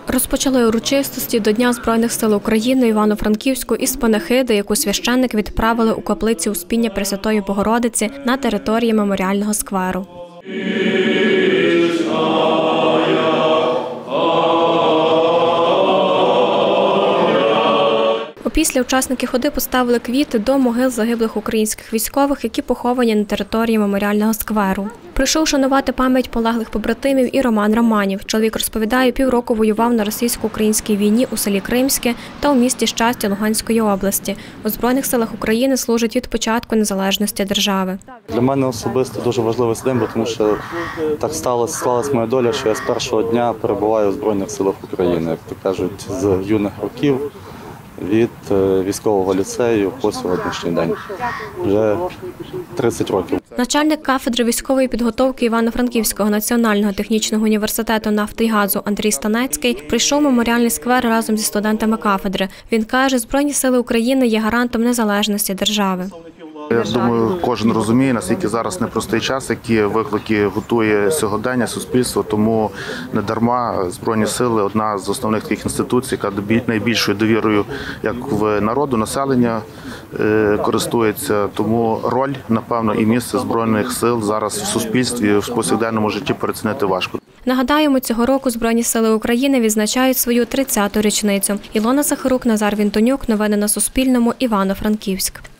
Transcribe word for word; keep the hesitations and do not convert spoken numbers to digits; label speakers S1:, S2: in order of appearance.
S1: Розпочали урочистості до Дня Збройних сил України Івано-Франківську із панихиди, яку священники відправили у каплиці Успіння Пресвятої Богородиці на території меморіального скверу. Опісля учасники ходи поставили квіти до могил загиблих українських військових, які поховані на території меморіального скверу. Прийшов шанувати пам'ять полеглих побратимів і Роман Романів. Чоловік розповідає, півроку воював на російсько-українській війні у селі Кримське та у місті Щастя Луганської області. У Збройних силах України служить від початку незалежності держави.
S2: Для мене особисто дуже важливий день, тому що так сталося, склалась моя доля, що я з першого дня перебуваю у Збройних силах України, як то кажуть, з юних років. Від військового ліцею по сьогоднішній день. Вже тридцять років.
S1: Начальник кафедри військової підготовки Івано-Франківського національного технічного університету нафти і газу Андрій Станецький прийшов в меморіальний сквер разом зі студентами кафедри. Він каже, Збройні сили України є гарантом незалежності держави.
S3: Я думаю, кожен розуміє, наскільки зараз непростий час, які виклики готує сьогодення, суспільство, тому не дарма Збройні сили – одна з основних таких інституцій, яка найбільшою довірою як в народу, населення користується. Тому роль, напевно, і місце Збройних сил зараз в суспільстві, в повсякденному житті переоцінити важко.
S1: Нагадаємо, цього року Збройні сили України відзначають свою тридцяту річницю. Ілона Захарук, Назар Вінтонюк. Новини на Суспільному. Івано-Франківськ.